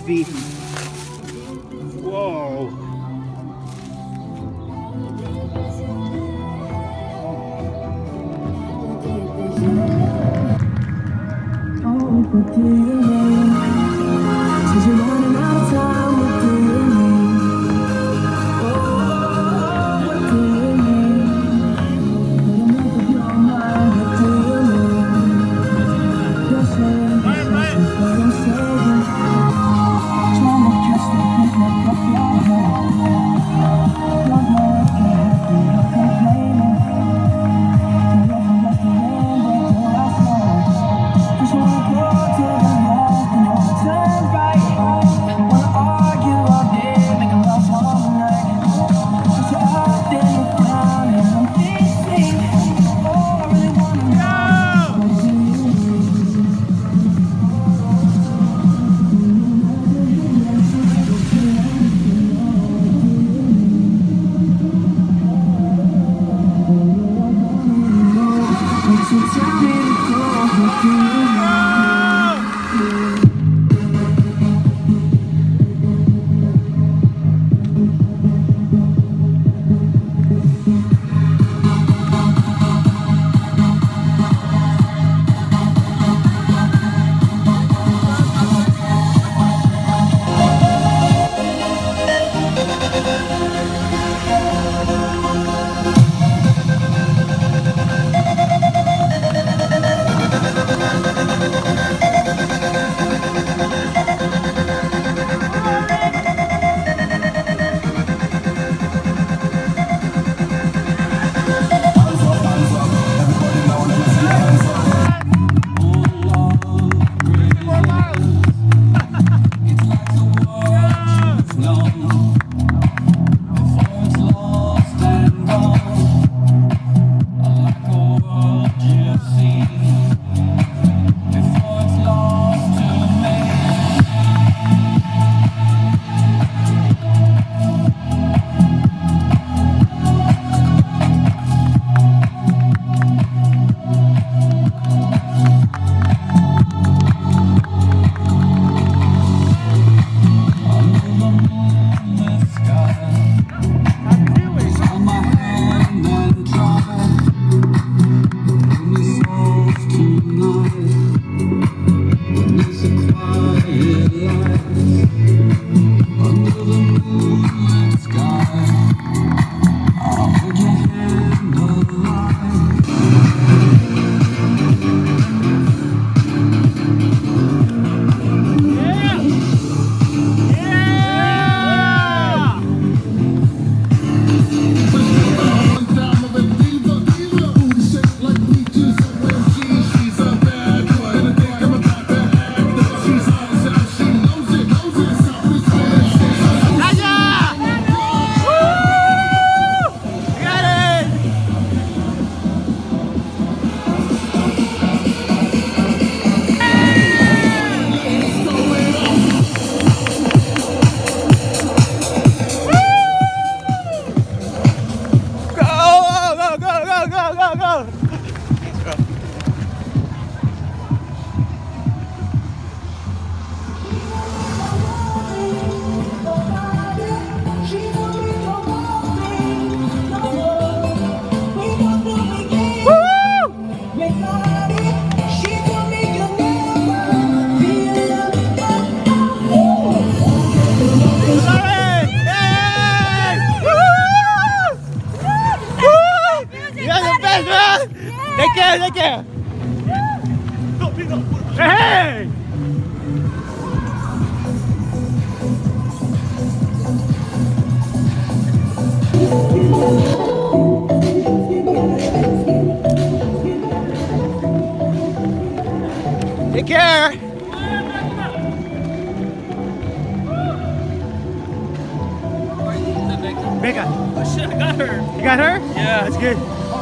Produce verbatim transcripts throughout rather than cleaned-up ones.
feet. Whoa. Take care, take care. Hey! Take care. Becca. Oh shit, I got her. You got her? Yeah. That's good.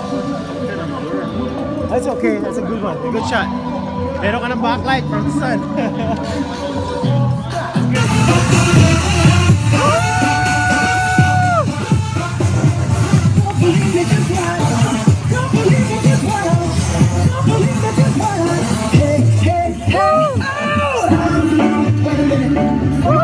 That's okay. That's a good one. A good shot. Meron ka ng backlight from the sun. That's good.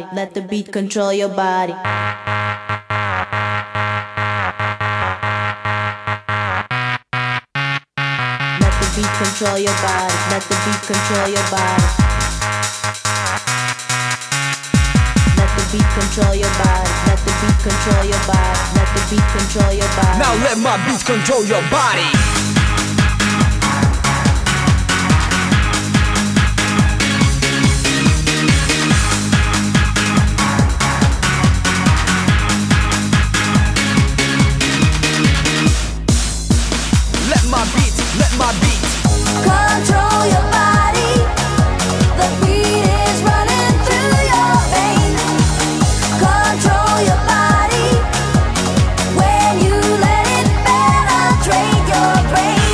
let the beat control your body. Let the beat control your body, let the beat control your body. Let the beat control your body, let the beat control your body, let the beat control your body. Now let my beats control your body. Let my beat, let my beat control your body. The beat is running through your veins. Control your body. When you let it penetrate your brain.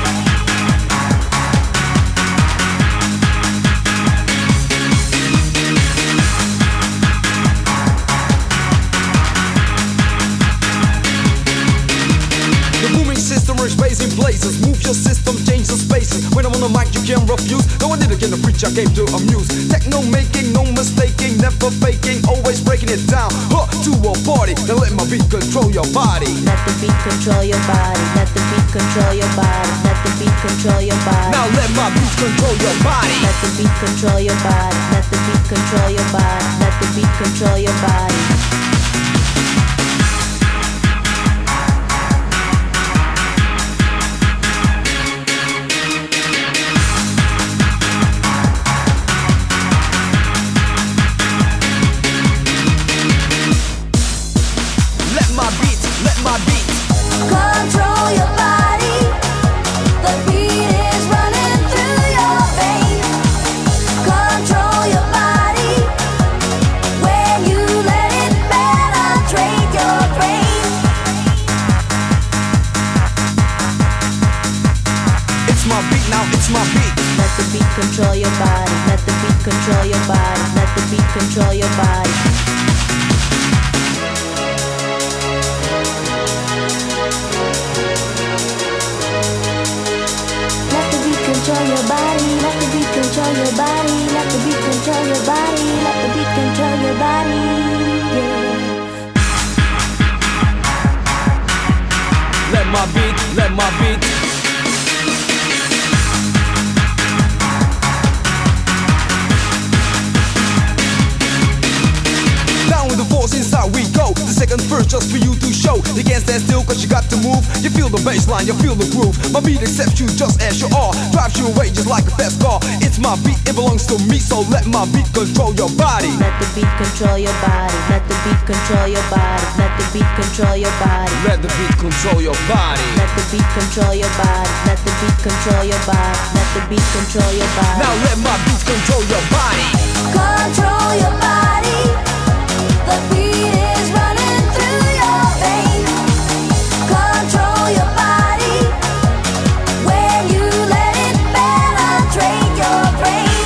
the booming system rings in places. Move your system, change the spaces. When I'm on the mic you can't refuse. No one did again, the preach I came to amuse. Techno making, no mistaking, never faking, always breaking it down. Huh, to a party, now let my beat control your body. Let the beat control your body, let the beat control your body, let the beat control your body. Now let my beat control your body. Let the beat control your body, let the beat control your body, let the beat control your body. Let my beat, let my beat Control your body. The beat is running through your veins. Control your body. When you let it penetrate your brain. It's my beat now, it's my beat. Let the beat control your body, let the beat control your body, let the beat control your body. Let the beat control your body. Let the beat control your body. Let the beat control your body. Let the beat control your body. Yeah. Let my beat, let my beat down with the force inside we go. The second verse just for you to show. You can't stand still cause you got to move. You feel the bassline, you feel the groove. My beat accepts you just as you are. Drives you away just like a fast car. It's my beat, it belongs to me. So let my beat control your body. Let the beat control your body, let the beat control your body, let the beat control your body. Let the beat control your body. Let the beat control your body, let the beat control your body, let the beat control your body. Now let my beat control your body. Control your body. The beat is running through your veins. Control your body. When you let it penetrate your brain.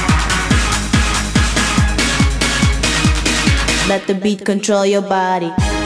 Let the beat control your body.